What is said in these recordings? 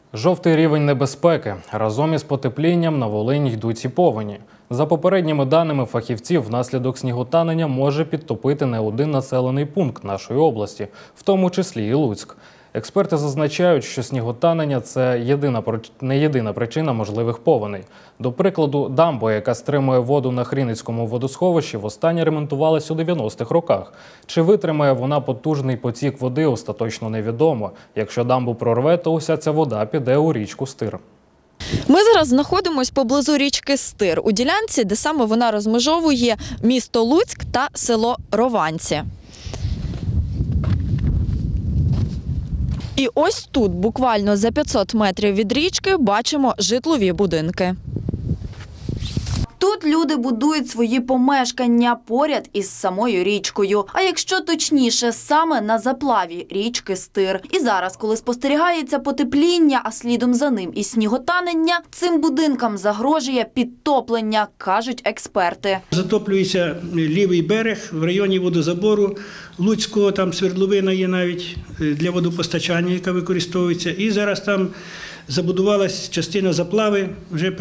Жовтий рівень небезпеки. Разом із потеплінням на Волинь йдуть і повені. За попередніми даними фахівців, внаслідок сніготанення може підтопити не один населений пункт нашої області, в тому числі і Луцьк. Експерти зазначають, що сніготанення – це не єдина причина можливих повеней. До прикладу, дамба, яка стримує воду на Хрінницькому водосховищі, востаннє ремонтувалась у 90-х роках. Чи витримає вона потужний потік води, остаточно невідомо. Якщо дамбу прорве, то уся ця вода піде у річку Стир. Ми зараз знаходимося поблизу річки Стир, у ділянці, де саме вона розмежовує місто Луцьк та село Рованці. І ось тут, буквально за 500 метрів від річки, бачимо житлові будинки. Тут люди будують свої помешкання поряд із самою річкою. А якщо точніше, саме на заплаві річки Стир. І зараз, коли спостерігається потепління, а слідом за ним і сніготанення, цим будинкам загрожує підтоплення, кажуть експерти. Затоплюється лівий берег в районі водозабору Луцького, там свердловина є навіть для водопостачання, яка використовується. І зараз там забудувалась частина заплави, вже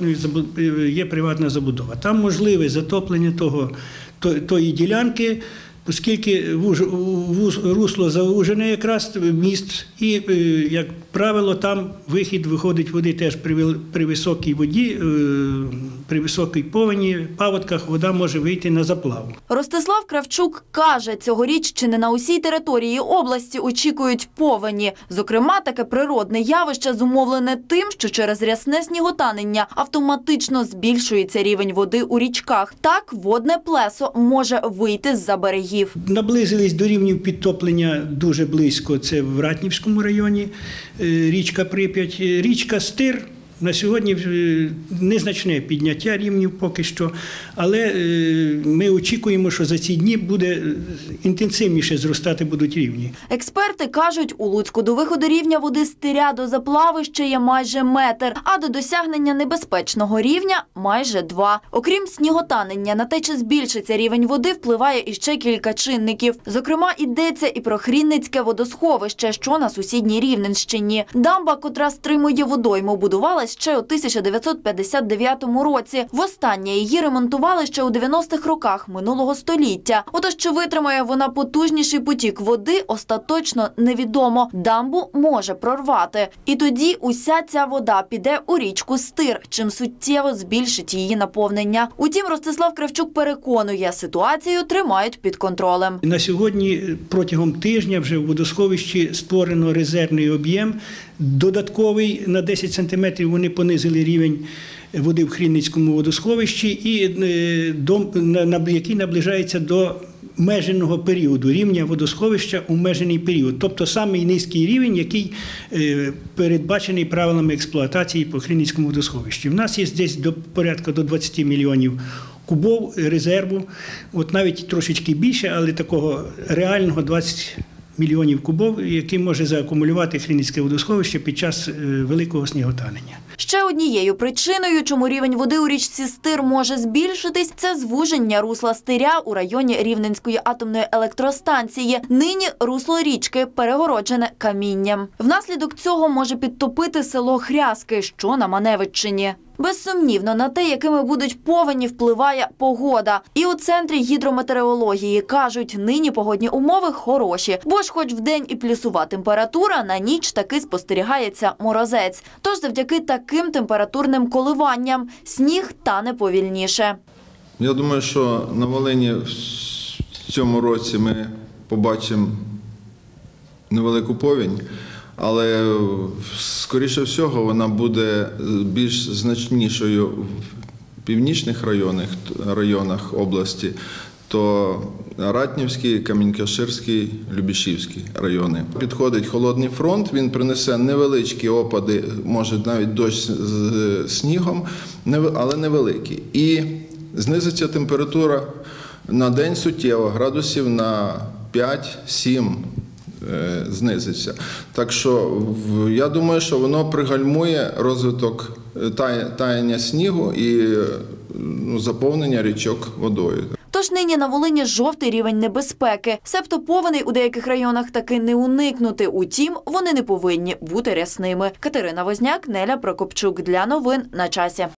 є приватна забудова. Там можливе затоплення тої ділянки, оскільки русло заужене якраз міст, і, як правило, там виходить води теж при високій воді, при високій повені, паводках вода може вийти на заплаву. Ростислав Кравчук каже, цьогоріч чи не на усій території області очікують повені. Зокрема, таке природне явище зумовлене тим, що через рясне сніготанення автоматично збільшується рівень води у річках. Так, водне плесо може вийти з-за берегів. Наблизились до рівнів підтоплення дуже близько. Це в Ратнівському районі, річка Прип'ять. Річка Стир на сьогодні незначне підняття рівнів поки що, але ми очікуємо, що за ці дні буде інтенсивніше зростати будуть рівні. Експерти кажуть, у Луцьку до виходу рівня води Стиря до заплави ще є майже метр, а до досягнення небезпечного рівня – майже 2. Окрім сніготанення, на те, чи збільшиться рівень води, впливає іще кілька чинників. Зокрема, йдеться і про Хрінницьке водосховище, що на сусідній Рівненщині. Дамба, котра стримує водойму, будувалась ще у 1959 році. Востаннє її ремонтували ще у 90-х роках минулого століття. Отож, чи витримає вона потужніший потік води, остаточно невідомо. Дамбу може прорвати. І тоді уся ця вода піде у річку Стир, чим суттєво збільшить її наповнення. Утім, Ростислав Кравчук переконує, ситуацію тримають під контролем. На сьогодні протягом тижня вже в водосховищі створено резервний об'єм, додатковий на 10 сантиметрів вони понизили рівень води в Хрінницькому водосховищі, який наближається до меженого періоду, рівня водосховища у межений період. Тобто самий низький рівень, який передбачений правилами експлуатації по Хрінницькому водосховищі. У нас є десь порядка до 20 мільйонів кубов резерву, от навіть трошечки більше, але такого реального 20 мільйонів кубов, які може заакумулювати Хрінницьке водосховище під час великого сніготанення. Ще однією причиною, чому рівень води у річці Стир може збільшитись, це звуження русла Стиря у районі Рівненської атомної електростанції. Нині русло річки перегороджене камінням. Внаслідок цього може підтопити село Хрязки, що на Маневиччині. Безсумнівно, на те, якими будуть повені, впливає погода. І у Центрі гідрометеорології кажуть, нині погодні умови хороші. Бо ж хоч вдень і плюсова температура, на ніч таки спостерігається морозець. Тож завдяки таким температурним коливанням сніг тане повільніше. Я думаю, що на Волині в цьому році ми побачимо невелику повінь. Але, скоріше всього, вона буде більш значнішою в північних районах області, то Ратнівський, Камінь-Каширський, Любішівський райони. Підходить холодний фронт, він принесе невеличкі опади, може навіть дощ з снігом, але невеликі. І знизиться температура на день суттєво, градусів на 5-7. Знизиться. Так що я думаю, що воно пригальмує розвиток таяння снігу і заповнення річок водою. Тож нині на Волині жовтий рівень небезпеки. Себто повеней у деяких районах таки не уникнути. Утім, вони не повинні бути рясними. Катерина Возняк, Неля Прокопчук. Для новин на часі.